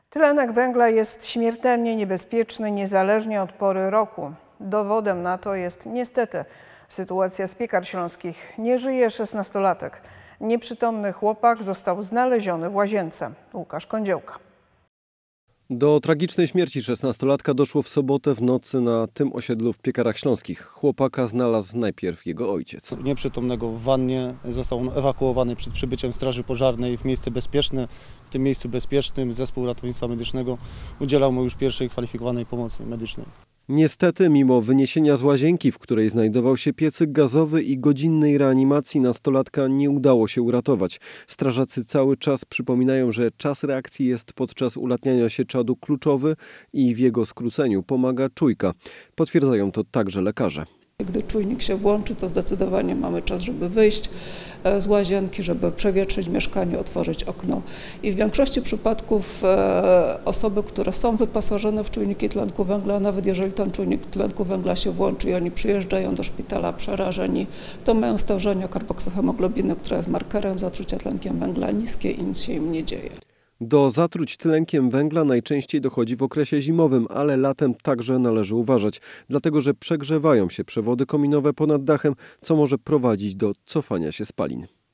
Tlenek węgla jest śmiertelnie niebezpieczny niezależnie od pory roku. Dowodem na to jest niestety sytuacja z Piekar Śląskich. Nie żyje 16-latek. Nieprzytomny chłopak został znaleziony w łazience. Łukasz Kądziełka. Do tragicznej śmierci 16-latka doszło w sobotę w nocy na tym osiedlu w Piekarach Śląskich. Chłopaka znalazł najpierw jego ojciec. Nieprzytomnego w wannie, został on ewakuowany przed przybyciem straży pożarnej w miejsce bezpieczne. W tym miejscu bezpiecznym zespół ratownictwa medycznego udzielał mu już pierwszej kwalifikowanej pomocy medycznej. Niestety, mimo wyniesienia z łazienki, w której znajdował się piecyk gazowy i godzinnej reanimacji, nastolatka nie udało się uratować. Strażacy cały czas przypominają, że czas reakcji jest podczas ulatniania się czadu kluczowy i w jego skróceniu pomaga czujka. Potwierdzają to także lekarze. Gdy czujnik się włączy, to zdecydowanie mamy czas, żeby wyjść z łazienki, żeby przewietrzyć mieszkanie, otworzyć okno. I w większości przypadków osoby, które są wyposażone w czujniki tlenku węgla, nawet jeżeli ten czujnik tlenku węgla się włączy i oni przyjeżdżają do szpitala przerażeni, to mają stężenie karboksyhemoglobiny, która jest markerem zatrucia tlenkiem węgla, niskie i nic się im nie dzieje. Do zatruć tlenkiem węgla najczęściej dochodzi w okresie zimowym, ale latem także należy uważać, dlatego że przegrzewają się przewody kominowe ponad dachem, co może prowadzić do cofania się spalin.